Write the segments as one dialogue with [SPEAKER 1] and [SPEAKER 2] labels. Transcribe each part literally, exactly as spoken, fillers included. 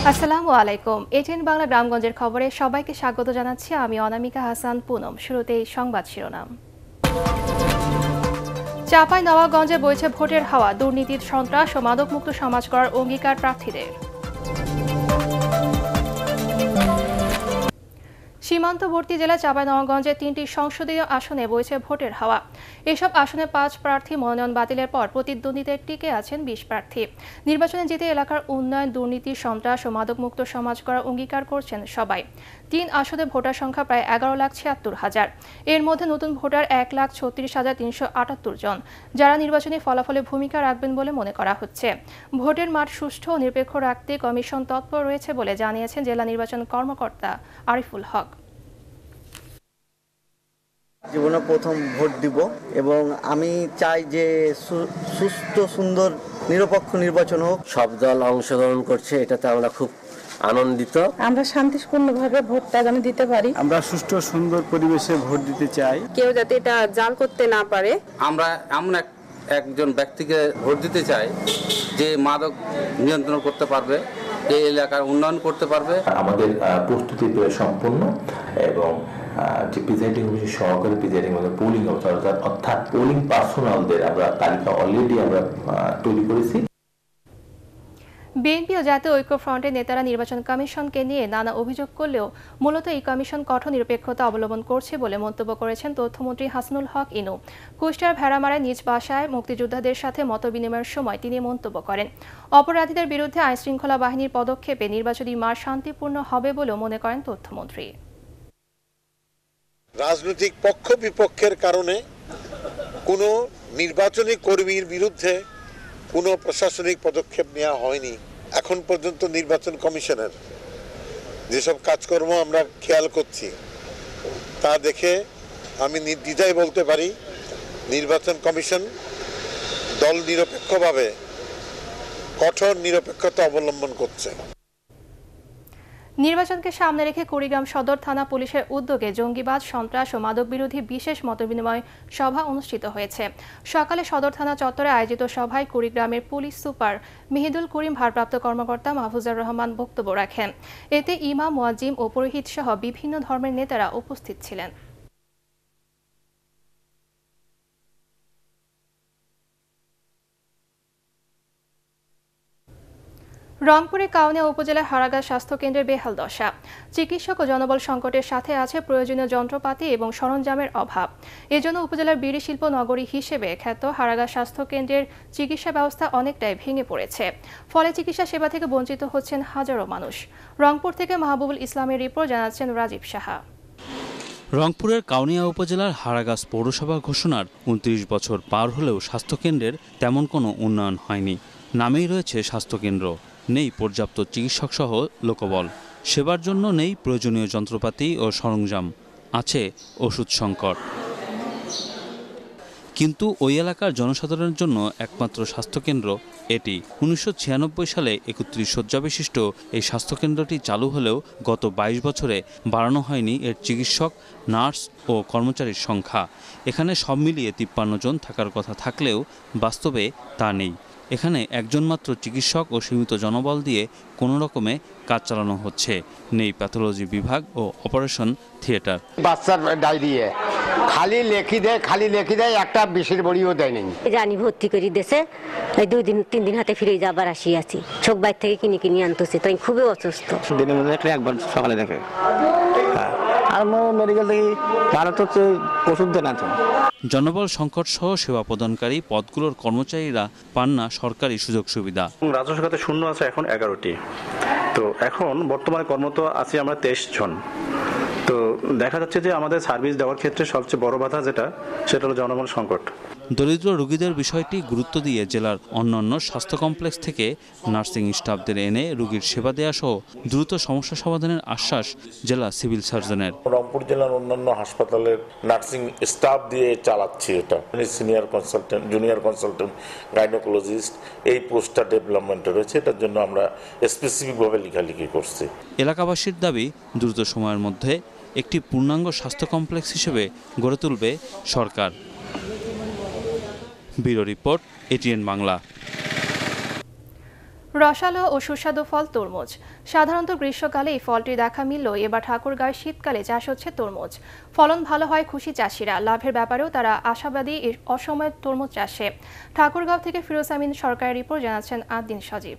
[SPEAKER 1] আসসালামু আলাইকুম। এটিএন বাংলা গ্রামগঞ্জের খবরে সবাইকে স্বাগত জানাচ্ছি আমি অনামিকা হাসান পুনম। শুরুতেই সংবাদ শিরোনাম। চাঁপাইনবাবগঞ্জে বইছে ভোটের হাওয়া, দুর্নীতির সন্ত্রাস ও মাদকমুক্ত সমাজ গড়ার অঙ্গীকার প্রার্থীদের। সীমান্তবর্তী জেলা চাঁপাইনবাবগঞ্জে তিনটি সংসদীয় আসনে বইছে ভোটের হাওয়া। এসব আসনে পাঁচ প্রার্থী মনোনয়ন বাতিলের পর প্রতিদ্বন্দ্বিতায় টিকে আছেন বিশ প্রার্থী। নির্বাচনে জিতে এলাকার উন্নয়ন, দুর্নীতি, সন্ত্রাস ও মাদকমুক্ত সমাজ গড়ার অঙ্গীকার করছেন সবাই। তিন আসনে ভোটার সংখ্যা প্রায় এগারো লাখ ছিয়াত্তর হাজার। এর মধ্যে নতুন ভোটার এক লাখ ছত্রিশ হাজার তিনশো আটাত্তর জন, যারা নির্বাচনী ফলাফলে ভূমিকা রাখবেন বলে মনে করা হচ্ছে। ভোটের মাঠ সুষ্ঠু ও নিরপেক্ষ রাখতে কমিশন তৎপর রয়েছে বলে জানিয়েছেন জেলা নির্বাচন কর্মকর্তা আরিফুল হক।
[SPEAKER 2] জীবনে প্রথম ভোট দিব এবং আমি চাই যে সুস্থ, সুন্দর, নিরপেক্ষ নির্বাচন হোক।
[SPEAKER 3] সব দল অংশগ্রহণ করছে, এটাতে আমরা খুব আনন্দিত।
[SPEAKER 4] আমরা শান্তিপূর্ণভাবে ভোটটা যেন দিতে পারি।
[SPEAKER 5] আমরা সুষ্ঠু সুন্দর পরিবেশে ভোট দিতে চাই।
[SPEAKER 4] কেউ যাতে এটা জাল করতে না পারে।
[SPEAKER 6] আমরা এমন একজন ব্যক্তিকে ভোট দিতে চাই যে মাদক নিয়ন্ত্রণ করতে পারবে, এই এলাকার উন্নয়ন করতে পারবে।
[SPEAKER 7] আমাদের প্রস্তুতি সম্পূর্ণ এবং যে প্রিজাইডিং অফিসার, সহকারী প্রিজাইডিং অফিসার, পোলিং অফিসার অর্থাৎ পোলিং পার্সোনালদের আমরা তালিকা অলরেডি আমরা তৈরি করেছি।
[SPEAKER 1] বিএনপি ও জাতীয় ঐক্যফ্রন্টের নেতারা নির্বাচন কমিশনকে নিয়ে নানা অভিযোগ করলেও মূলত এই কমিশন কঠোর নিরপেক্ষতা অবলম্বন করছে বলে মন্তব্য করেছেন তথ্যমন্ত্রী হাসানুল হক ইনু। কুষ্টিয়ার ভেড়ামারায় নিজ বাসায় মুক্তিযোদ্ধাদের সাথে মতবিনিময়ের সময় তিনি মন্তব্য করেন, অপরাধীদের বিরুদ্ধে আইনশৃঙ্খলা বাহিনীর পদক্ষেপে নির্বাচনী মাঠ শান্তিপূর্ণ হবে বলেও মনে করেন তথ্যমন্ত্রী।
[SPEAKER 8] রাজনৈতিক পক্ষ বিপক্ষের কারণে কোনো নির্বাচনী কর্মীর বিরুদ্ধে কোনো প্রশাসনিক পদক্ষেপ নেওয়া হয়নি। এখন পর্যন্ত নির্বাচন কমিশনের যেসব কাজকর্ম আমরা খেয়াল করছি তা দেখে আমি নির্দ্বিধায় বলতে পারি নির্বাচন কমিশন দল নিরপেক্ষভাবে কঠোর নিরপেক্ষতা অবলম্বন করছে।
[SPEAKER 1] নির্বাচনকে সামনে রেখে কুড়িগ্রাম সদর থানা পুলিশের উদ্যোগে জঙ্গিবাদ, সন্ত্রাস ও মাদক বিরোধী বিশেষ মতবিনিময় সভা অনুষ্ঠিত হয়েছে। সকালে সদর থানা চত্বরে আয়োজিত সভায় কুড়িগ্রামের পুলিশ সুপার মিহিদুল করিম, ভারপ্রাপ্ত কর্মকর্তা মাহফুজার রহমান বক্তব্য রাখেন। এতে ইমাম, মুয়াজ্জিম ও পুরোহিত সহ বিভিন্ন ধর্মের নেতারা উপস্থিত ছিলেন। রংপুরের কাউনিয়া উপজেলার হারাগাছ স্বাস্থ্যকেন্দ্রের বেহাল দশা। চিকিৎসক ও জনবল সংকটের সাথে আছে প্রয়োজনীয় যন্ত্রপাতি এবং সরঞ্জামের অভাব। এজন্য উপজেলার বিড়ি শিল্প নগরী হিসেবে খ্যাত হারাগাছ স্বাস্থ্যকেন্দ্রের চিকিৎসা ব্যবস্থা অনেকটাই ভেঙে পড়েছে। ফলে চিকিৎসা সেবা থেকে বঞ্চিত হচ্ছেন হাজারো মানুষ। রংপুর থেকে মাহবুবুল ইসলামের রিপোর্ট, জানাচ্ছেন রাজীব সাহা।
[SPEAKER 9] রংপুরের কাউনিয়া উপজেলার হারাগাছ পৌরসভা ঘোষণার উনত্রিশ বছর পার হলেও স্বাস্থ্যকেন্দ্রের তেমন কোনো উন্নয়ন হয়নি। নামেই রয়েছে স্বাস্থ্যকেন্দ্র, নেই পর্যাপ্ত চিকিৎসক সহ লোকবল, সেবার জন্য নেই প্রয়োজনীয় যন্ত্রপাতি ও সরঞ্জাম, আছে ওষুধ সংকট। কিন্তু ওই এলাকার জনসাধারণের জন্য একমাত্র স্বাস্থ্যকেন্দ্র এটি। উনিশশো ছিয়ানব্বই সালে একত্রিশ শয্যা বিশিষ্ট এই স্বাস্থ্যকেন্দ্রটি চালু হলেও গত বাইশ বছরে বাড়ানো হয়নি এর চিকিৎসক, নার্স ও কর্মচারীর সংখ্যা। এখানে সব মিলিয়ে তিপ্পান্ন জন থাকার কথা থাকলেও বাস্তবে তা নেই। এখানে একজন মাত্র চিকিৎসক ও সীমিত জনবল দিয়ে কোনো রকমে কাজ চালানো হচ্ছে। নেই প্যাথোলজি বিভাগ ও অপারেশন থিয়েটার।
[SPEAKER 10] বাচ্চার ডায়রিয়া খালি লেখি দেয়, খালি লেখি দেয়, একটা বিষের বড়িও দেয়নি।
[SPEAKER 11] জানি ভর্তি করে দেশে এই দুই দিন তিন দিন হাতে ফিরে যাবার আসি আছি। সব বাইর থেকে কিনে কিনে আনতেছি, তাই খুবই অসুস্থ।
[SPEAKER 12] দিনের মধ্যে দেখলে একবার সকালে দেখে আর মেডিকেল থেকে ভালো তো ওষুধ দেয় না। তো
[SPEAKER 9] জনবল সংকট সহ সেবা প্রদানকারী পদগুলোর কর্মচারীরা পান না সরকারি সুযোগ সুবিধা।
[SPEAKER 13] রাজস্ব খাতে শূন্য আছে এখন এগারোটি, তো এখন বর্তমানে কর্মরত আছি আমরা তেইশ জন। তো দেখা যাচ্ছে যে আমাদের সার্ভিস দেওয়ার ক্ষেত্রে সবচেয়ে বড় বাধা যেটা, সেটা হলো জনবল সংকট।
[SPEAKER 9] দরিদ্র রোগীদের বিষয়টি গুরুত্ব দিয়ে জেলার অন্যান্য স্বাস্থ্য কমপ্লেক্স থেকে নার্সিং স্টাফদের এনে রোগীর সেবা দেওয়া সহ দ্রুত সমস্যা সমাধানের আশ্বাস জেলা সিভিল সার্জনের।
[SPEAKER 14] রংপুর জেলার অন্যান্য হাসপাতালের নার্সিং স্টাফ দিয়ে চালাচ্ছি এটা। Senior consultant, junior consultant, gynaecologist এই পোস্টটা ডেভেলপমেন্টে রয়েছে। এটার জন্য আমরা স্পেসিফিকভাবে লেখালেখি করছি।
[SPEAKER 9] এলাকাবাসীর দাবি দ্রুত সময়ের মধ্যে একটি পূর্ণাঙ্গ স্বাস্থ্য কমপ্লেক্স হিসেবে গড়ে তুলবে সরকার। Bureau report, ATN Bangla.
[SPEAKER 1] রসালো ও সুস্বাদু ফল তরমুজ। সাধারণত গ্রীষ্মকালে এই ফলটি দেখা মিললেও এবার ঠাকুরগাঁওয়ে শীতকালে চাষ হচ্ছে তরমুজ। ফলন ভালো হয় খুশি চাষিরা, লাভের ব্যাপারেও তারা আশাবাদী এই অসময়ে তরমুজ চাষে। ঠাকুরগাঁও থেকে ফিরোজ আমিন সরকারের রিপোর্ট, জানাচ্ছেন আদ্দিন সজীব।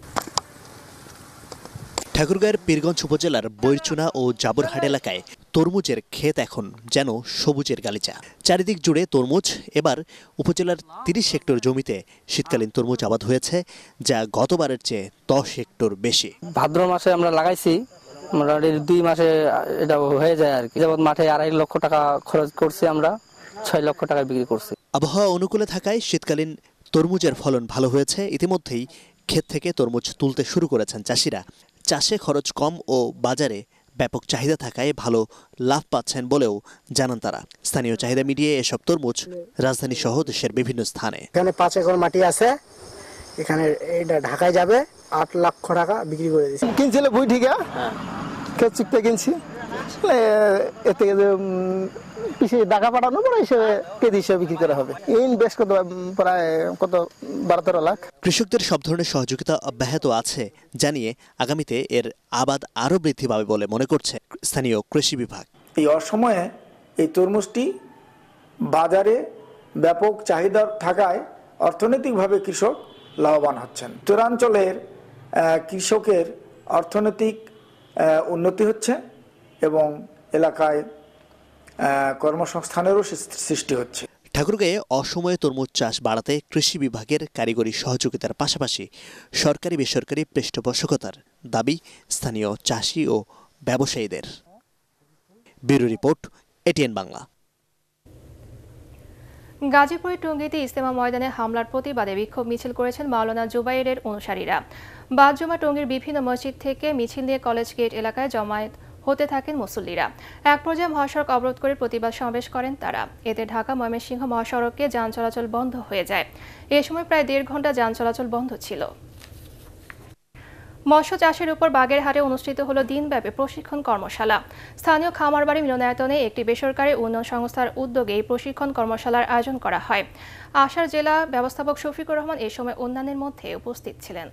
[SPEAKER 15] ঠাকুরগাঁয়ের পীরগঞ্জ উপজেলার বৈরচুনা ও জাবরহাট এলাকায় তরমুজের ক্ষেত এখন যেন সবুজের গালিচা। চারিদিক জুড়ে তরমুজ। এবার উপজেলার তিরিশ হেক্টর জমিতে শীতকালীন তরমুজ আবাদ হয়েছে, যা গতবারের চেয়ে দশ হেক্টর বেশি।
[SPEAKER 16] ভাদ্র মাসে আমরা লাগাইছি, মোটামুটি দুই মাসে এটা হয়ে যায় আর কি। যেমন মাঠে আড়াই লক্ষ টাকা খরচ করছি, আমরা ছয় লক্ষ টাকা বিক্রি করছি।
[SPEAKER 15] আবহাওয়া অনুকূলে থাকায় শীতকালীন তরমুজের ফলন ভালো হয়েছে। ইতিমধ্যেই ক্ষেত থেকে তরমুজ তুলতে শুরু করেছেন চাষিরা। চাষে খরচ কম ও বাজারে ব্যাপক চাহিদা থাকায় ভালো লাভ পাচ্ছেন বলেও জানান তারা। স্থানীয় চাহিদা মিটিয়ে এসব তরমুজ রাজধানী সহ দেশের বিভিন্ন স্থানে।
[SPEAKER 17] এখানে পাঁচ একর মাটি আছে, এখানে এটা ঢাকায় যাবে, আট লক্ষ টাকা বিক্রি করে দিয়েছি।
[SPEAKER 18] কিনছিল বই ঠিক আছে, চুক্তি কিনছি, এতে পিছিয়ে ঢাকা পাঠানো পরে হিসেবে কেজি হিসেবে বিক্রি করা হবে। ইনভেস্ট কত প্রায় কত বারো তেরো লাখ।
[SPEAKER 15] কৃষকদের সব ধরনের সহযোগিতা অব্যাহত আছে জানিয়ে আগামীতে এর আবাদ আরও বৃদ্ধি পাবে বলে মনে করছে স্থানীয় কৃষি বিভাগ।
[SPEAKER 19] এই অসময়ে এই তরমুজটি বাজারে ব্যাপক চাহিদা থাকায় অর্থনৈতিকভাবে কৃষক লাভবান হচ্ছেন। উত্তরাঞ্চলের কৃষকের অর্থনৈতিক উন্নতি হচ্ছে এবং এলাকায় কর্মসংস্থানেরও সৃষ্টি হচ্ছে।
[SPEAKER 15] ঠাকুরগাঁয়ে অসময়ে তরমুজ চাষ বাড়াতে কৃষি বিভাগের কারিগরি সহযোগিতার পাশাপাশি সরকারি বেসরকারি পৃষ্ঠপোষকতার দাবি স্থানীয় চাষি ও ব্যবসায়ীদের। Bureau report, ATN Bangla.
[SPEAKER 1] গাজীপুরের টঙ্গীতে ইজতেমা ময়দানে হামলার প্রতিবাদে বিক্ষোভ মিছিল করেছেন মাওলানা জুবাইরের অনুসারীরা। বাদ জমা টঙ্গীর বিভিন্ন মসজিদ থেকে মিছিল নিয়ে কলেজ গেট এলাকায় জমায়েত হতে থাকেন মুসল্লিরা। এক পর্যায়ে মহাসড়ক অবরোধ করে প্রতিবাদ সমাবেশ করেন তারা। এতে ঢাকা ময়মনসিংহ মহাসড়কে যান চলাচল বন্ধ হয়ে যায়। এ সময় প্রায় দেড় ঘন্টা যান চলাচল বন্ধ ছিল। মৎস্য চাষের উপর বাগেরহাটে অনুষ্ঠিত হলো দিনব্যাপী প্রশিক্ষণ কর্মশালা। স্থানীয় খামারবাড়ি মিলনায়তনে একটি বেসরকারি উন্নয়ন সংস্থার উদ্যোগে এই প্রশিক্ষণ কর্মশালার আয়োজন করা হয়। আশার জেলা ব্যবস্থাপক শফিকুর রহমান এ সময় অন্যান্যের মধ্যে উপস্থিত ছিলেন।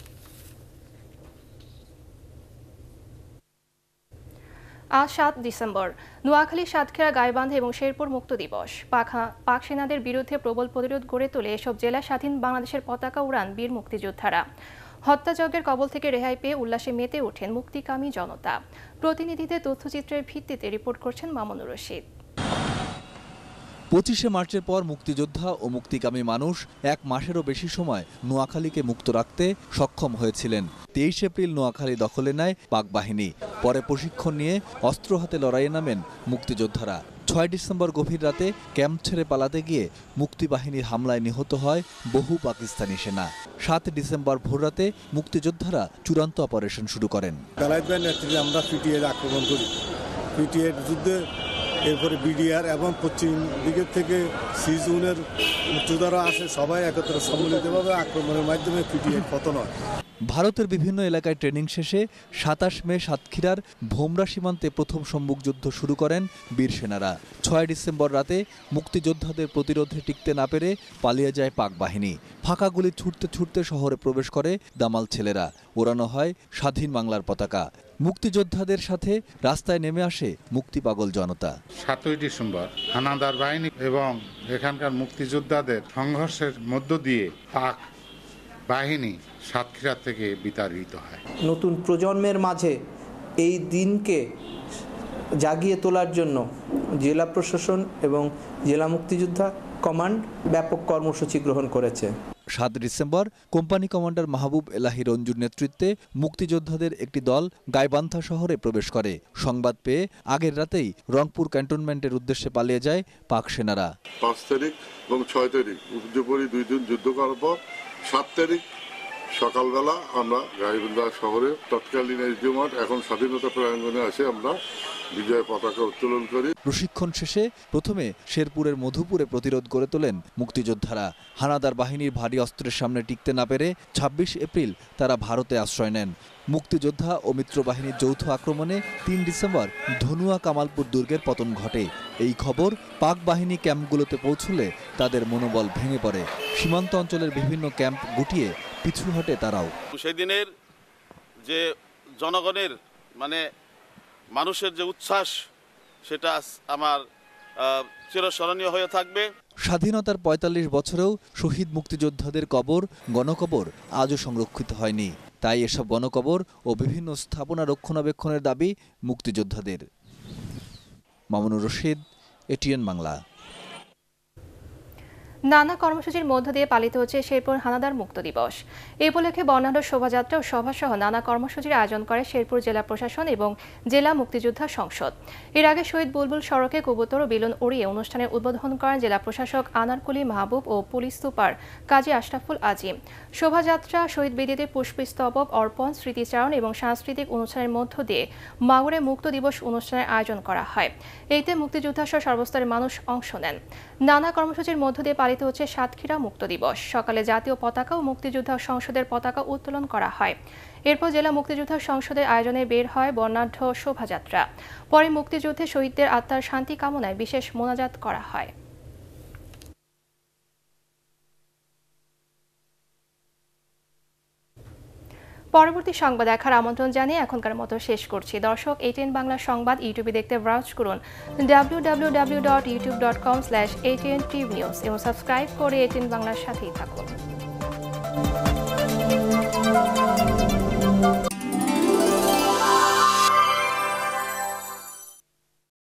[SPEAKER 1] আজ সাত ডিসেম্বর নোয়াখালী, সাতক্ষীরা, গাইবান্ধা এবং শেরপুর মুক্ত দিবস। পাক সেনাদের বিরুদ্ধে প্রবল প্রতিরোধ গড়ে তুলে এসব জেলা স্বাধীন বাংলাদেশের পতাকা উড়ান বীর মুক্তিযোদ্ধারা। হত্যাযজ্ঞের কবল থেকে রেহাই পেয়ে উল্লাসে মেতে ওঠেন মুক্তিকামী জনতা। প্রতিনিধিদের তথ্যচিত্রের ভিত্তিতে রিপোর্ট করছেন মামুনুর রশিদ।
[SPEAKER 20] পঁচিশে মার্চের পর মুক্তিযোদ্ধা ও মুক্তিকামী মানুষ এক মাসেরও বেশি সময় নোয়াখালীকে মুক্ত রাখতে সক্ষম হয়েছিলেন। তেইশ এপ্রিল নোয়াখালী দখলে নেয় পাক বাহিনী। পরে প্রশিক্ষণ নিয়ে অস্ত্র হাতে লড়াইয়ে নামেন মুক্তিযোদ্ধারা। ছয় ডিসেম্বর গভীর রাতে ক্যাম্প ছেড়ে পালাতে গিয়ে মুক্তিবাহিনীর হামলায় নিহত হয় বহু পাকিস্তানি সেনা। সাত ডিসেম্বর ভোররাতে মুক্তিযোদ্ধারা চূড়ান্ত অপারেশন শুরু করেন।
[SPEAKER 21] আমরা পিটিএর আক্রমণ করি, পিটিএর যুদ্ধে এরপরে বিডিআর এবং পশ্চিম দিকের থেকে সিজুনের মুক্তিযোদ্ধারা আসে, সবাই একত্রে সম্মিলিতভাবে আক্রমণের মাধ্যমে পিটিএর পতন হয়।
[SPEAKER 20] ভারতের বিভিন্ন এলাকায় ট্রেনিং শেষে সাতাশ মে সাতক্ষীরার ভোমরা সীমান্তে প্রথম সম্মুখ যুদ্ধ শুরু করেন বীর সেনারা। ছয় ডিসেম্বর রাতে মুক্তিযোদ্ধাদের প্রতিরোধে টিকতে না পেরে পালিয়ে যায় পাক বাহিনী। ফাঁকা গুলি ছুটতে ছুটতে শহরে প্রবেশ করে দামাল ছেলেরা। ওড়ানো হয় স্বাধীন বাংলার পতাকা। মুক্তিযোদ্ধাদের সাথে রাস্তায় নেমে আসে মুক্তিপাগল জনতা।
[SPEAKER 22] সাতই ডিসেম্বর হানাদার বাহিনী এবং এখানকার মুক্তিযোদ্ধাদের সংঘর্ষের মধ্য দিয়ে পাক বাহিনী সাতক্ষীরা থেকে বিতাড়িত হয়।
[SPEAKER 23] নতুন প্রজন্মের মাঝে এই দিনকে জাগিয়ে তোলার জন্য জেলা প্রশাসন এবং জেলা মুক্তিযোদ্ধা কমান্ড ব্যাপক কর্মসূচি গ্রহণ করেছে।
[SPEAKER 20] সাত December company commander Mahbub Elahi রঞ্জুর নেতৃত্বে মুক্তিযোদ্ধাদের একটি দল গাইবান্ধা শহরে প্রবেশ করে। সংবাদ পেয়ে আগের রাতেই রংপুর ক্যান্টনমেন্টের উদ্দেশ্যে পালিয়ে যায় পাক সেনারা।
[SPEAKER 24] পাঁচ তারিখ এবং ছয় তারিখ উপযোগী দুই দিন যুদ্ধ করার পর সাত তারিখ সকালবেলা আমরা গাইবান্ধা শহরে তৎকালীন এসডিও মাঠ, এখন স্বাধীনতা প্রাঙ্গণে আসে আমরা বিজয় পতাকা উত্তোলন করি।
[SPEAKER 20] প্রশিক্ষণ শেষে প্রথমে শেরপুরের মধুপুরে প্রতিরোধ গড়ে তোলেন মুক্তিযোদ্ধারা। হানাদার বাহিনীর ভারী অস্ত্রের সামনে টিকতে না পেরে ছাব্বিশ এপ্রিল তারা ভারতে আশ্রয় নেন। মুক্তিযোদ্ধা ও মিত্রবাহিনীর যৌথ আক্রমণে তিন ডিসেম্বর ধনুয়া কামালপুর দুর্গের পতন ঘটে। এই খবর পাক বাহিনী ক্যাম্পগুলোতে পৌঁছলে তাদের মনোবল ভেঙে পড়ে। সীমান্ত অঞ্চলের বিভিন্ন ক্যাম্প গুটিয়ে পিছু হটে তারাও।
[SPEAKER 2] সেই দিনের যে জনগণের মানে মানুষের যে উচ্ছ্বাস সেটা আমার চিরস্মরণীয় হয়ে থাকবে।
[SPEAKER 20] স্বাধীনতার পঁয়তাল্লিশ বছরেও শহীদ মুক্তিযোদ্ধাদের কবর গণকবর আজও সংরক্ষিত হয়নি। তাই এসব গণকবর ও বিভিন্ন স্থাপনা রক্ষণাবেক্ষণের দাবি মুক্তিযোদ্ধাদের। মামুনুর রশিদ, এটিএন বাংলা।
[SPEAKER 1] নানা কর্মসূচির মধ্য দিয়ে পালিত হচ্ছে শেরপুর হানাদার মুক্ত দিবস। এই উপলক্ষে বর্ণাঢ্য শোভাযাত্রা ও সভাসহ নানা কর্মসূচির আয়োজন করে শেরপুর জেলা প্রশাসন এবং জেলা মুক্তিযোদ্ধা সংসদ। এর আগে শহীদ বুলবুল সড়কে কবুতর ও বেলুন উড়িয়ে অনুষ্ঠানের উদ্বোধন করেন জেলা প্রশাসক আনারকুলি মাহবুব ও পুলিশ সুপার কাজী আশরাফুল আজিম। শোভাযাত্রা, শহীদ বেদিতে পুষ্পস্তবক অর্পণ, স্মৃতিচারণ এবং সাংস্কৃতিক অনুষ্ঠানের মধ্য দিয়ে মাগুরে মুক্ত দিবস অনুষ্ঠানের আয়োজন করা হয়। এতে মুক্তিযোদ্ধা সহ সর্বস্তরের মানুষ অংশ নেন। নানা কর্মসূচির মধ্য দিয়ে পালিত হচ্ছে সাতক্ষীরা মুক্ত দিবস। সকালে জাতীয় পতাকা ও মুক্তিযোদ্ধা সংসদের পতাকা উত্তোলন করা হয়। এরপর জেলা মুক্তিযোদ্ধা সংসদের আয়োজনে বের হয় বর্ণাঢ্য শোভাযাত্রা। পরে মুক্তিযুদ্ধে শহীদদের আত্মার শান্তি কামনায় বিশেষ মোনাজাত করা হয়। পরবর্তী সংবাদ দেখার আমন্ত্রণ জানিয়ে এখনকার মতো শেষ করছি। দর্শক, এটিএন বাংলা সংবাদ ইউটিউবে দেখতে ব্রাউজ করুন W W W dot YouTube dot com slash ATN TV news এবং সাবস্ক্রাইব করে এটিএন বাংলার সাথেই থাকুন।